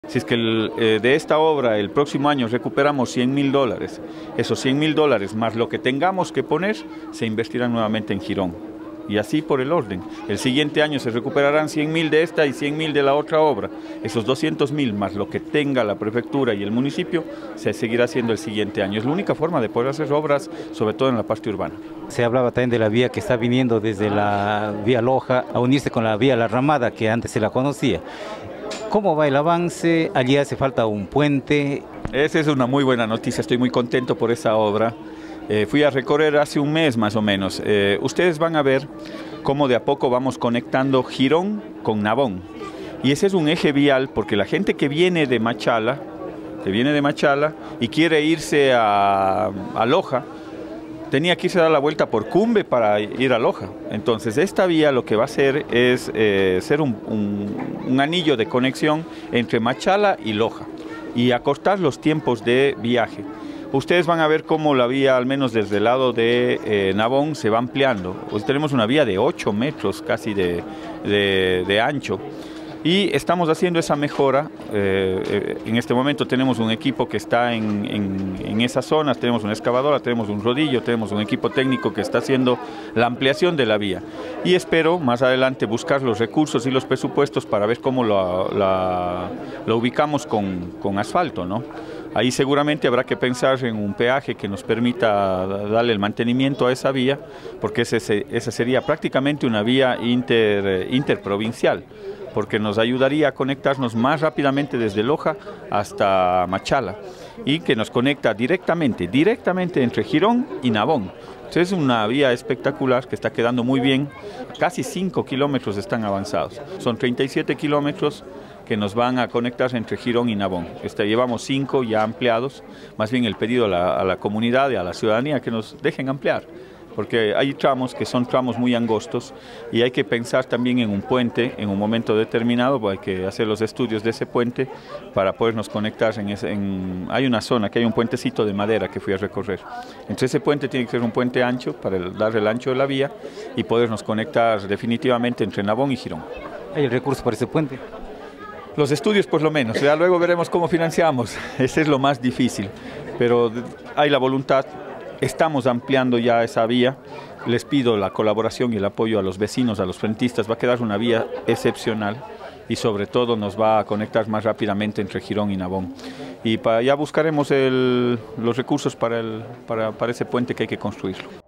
Si es que de esta obra el próximo año recuperamos $100.000, esos $100.000 más lo que tengamos que poner se invertirán nuevamente en Girón. Y así por el orden. El siguiente año se recuperarán 100.000 de esta y 100.000 de la otra obra. Esos 200.000 más lo que tenga la prefectura y el municipio se seguirá haciendo el siguiente año. Es la única forma de poder hacer obras, sobre todo en la parte urbana. Se hablaba también de la vía que está viniendo desde la vía Loja a unirse con la vía La Ramada, que antes se la conocía. ¿Cómo va el avance? Allí hace falta un puente. Esa es una muy buena noticia, estoy muy contento por esa obra. Fui a recorrer hace un mes más o menos. Ustedes van a ver cómo de a poco vamos conectando Girón con Navón. Y ese es un eje vial porque la gente que viene de Machala y quiere irse a Loja, tenía que irse a dar la vuelta por Cumbe para ir a Loja. Entonces esta vía lo que va a hacer es ser un anillo de conexión entre Machala y Loja y acortar los tiempos de viaje. Ustedes van a ver cómo la vía, al menos desde el lado de Navón, se va ampliando. Hoy tenemos una vía de 8 metros casi de ancho. Y estamos haciendo esa mejora. En este momento tenemos un equipo que está en esas zonas, tenemos una excavadora, tenemos un rodillo, tenemos un equipo técnico que está haciendo la ampliación de la vía. Y espero más adelante buscar los recursos y los presupuestos para ver cómo lo ubicamos con asfalto, ¿no? Ahí seguramente habrá que pensar en un peaje que nos permita darle el mantenimiento a esa vía, porque esa sería prácticamente una vía interprovincial, porque nos ayudaría a conectarnos más rápidamente desde Loja hasta Machala y que nos conecta directamente entre Girón y Navón. Entonces es una vía espectacular que está quedando muy bien, casi 5 kilómetros están avanzados, son 37 kilómetros que nos van a conectar entre Girón y Navón. Llevamos 5 ya ampliados, más bien el pedido a la comunidad y a la ciudadanía que nos dejen ampliar, porque hay tramos que son tramos muy angostos y hay que pensar también en un puente en un momento determinado, pues hay que hacer los estudios de ese puente para podernos conectar hay una zona que hay un puentecito de madera que fui a recorrer. Entonces ese puente tiene que ser un puente ancho para dar el ancho de la vía y podernos conectar definitivamente entre Navón y Girón. ¿Hay el recurso para ese puente? Los estudios por lo menos, ya luego veremos cómo financiamos, ese es lo más difícil, pero hay la voluntad, estamos ampliando ya esa vía, les pido la colaboración y el apoyo a los vecinos, a los frentistas, va a quedar una vía excepcional y sobre todo nos va a conectar más rápidamente entre Girón y Navón. Y ya buscaremos los recursos para ese puente que hay que construirlo.